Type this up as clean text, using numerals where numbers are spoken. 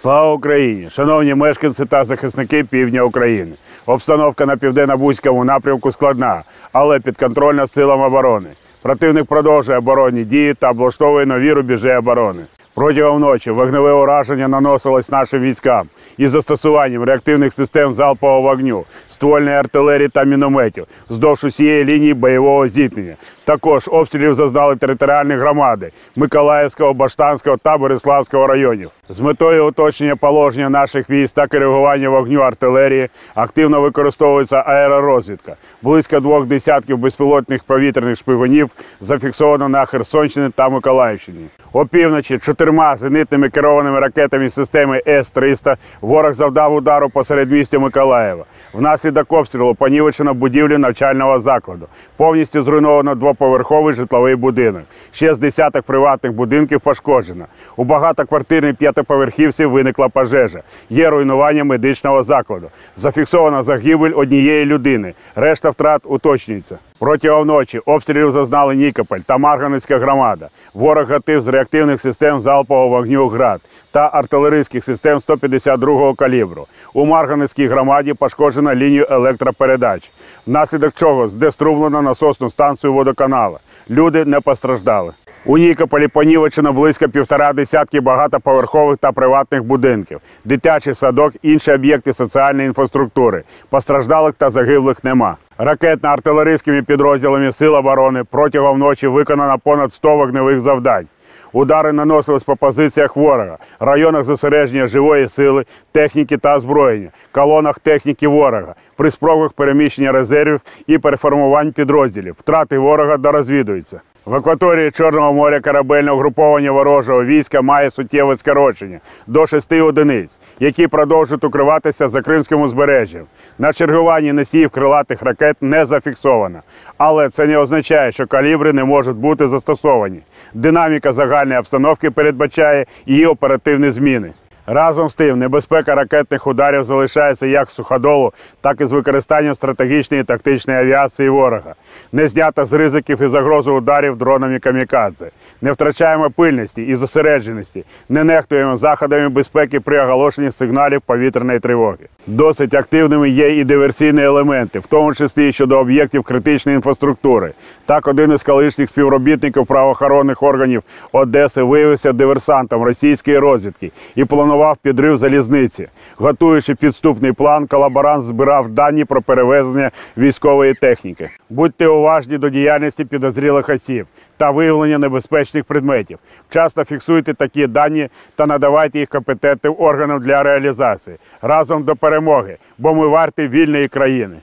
Слава Україні! Шановні мешканці та захисники півдня України. Обстановка на південно-бузькому напрямку складна, але підконтрольна силам оборони. Противник продовжує оборонні дії та облаштовує нові рубежі оборони. Протягом ночі вогневе ураження наносилось нашим військам із застосуванням реактивних систем залпового вогню, ствольної артилерії та мінометів вздовж усієї лінії бойового зіткнення. Також обстрілів зазнали територіальні громади Миколаївського, Баштанського та Бориславського районів. З метою уточнення положення наших військ та коригування вогню артилерії активно використовується аеророзвідка. Близько 2 десятків безпілотних повітряних шпигунів зафіксовано на Херсонщині та Миколаївщині. Опівночі 4 зенітними керованими ракетами системи С-300 ворог завдав удару по середмістю Миколаєва. Внаслідок обстрілу понівечено будівлю навчального закладу. Повністю зруйновано двоповерховий житловий будинок. Ще з десяток приватних будинків пошкоджено. У багатоквартирній п'ятиповерхівці виникла пожежа. Є руйнування медичного закладу. Зафіксовано загибель однієї людини. Решта втрат уточнюється. Протягом ночі обстрілів зазнали Нікополь та Марганецька громада. Ворог гатив з реактивних систем залпового вогню «Град» та артилерійських систем 152-го калібру. У Марганецькій громаді пошкоджено лінію електропередач, внаслідок чого здеструмлено насосну станцію водоканалу. Люди не постраждали. У Нікополі понівечено близько 1,5 десятки багатоповерхових та приватних будинків, дитячий садок, інші об'єкти соціальної інфраструктури. Постраждалих та загиблих нема. Ракетно-артилерійськими підрозділами Сил оборони протягом ночі виконано понад 100 вогневих завдань. Удари наносились по позиціях ворога, районах зосередження живої сили, техніки та озброєння, колонах техніки ворога, при спробах переміщення резервів і переформувань підрозділів. Втрати ворога дорозвідуються. В акваторії Чорного моря корабельне угруповання ворожого війська має суттєве скорочення – до 6 одиниць, які продовжують укриватися за Кримським узбережжям. На чергуванні носіїв крилатих ракет не зафіксовано. Але це не означає, що калібри не можуть бути застосовані. Динаміка загальної обстановки передбачає її оперативні зміни. Разом з тим, небезпека ракетних ударів залишається як з суходолу, так і з використанням стратегічної і тактичної авіації ворога. Не знято з ризиків і загрози ударів дронами камікадзе. Не втрачаємо пильності і зосередженості, не нехтуємо заходами безпеки при оголошенні сигналів повітряної тривоги. Досить активними є і диверсійні елементи, в тому числі щодо об'єктів критичної інфраструктури. Так, один із колишніх співробітників правоохоронних органів Одеси виявився диверсантом російської розвідки і планував підрив залізниці. Готуючи підступний план, колаборант збирав дані про перевезення військової техніки. Будьте уважні до діяльності підозрілих осіб та виявлення небезпечних предметів. Вчасно фіксуйте такі дані та надавайте їх компетентним органам для реалізації. Разом до перемоги, бо ми варті вільної країни.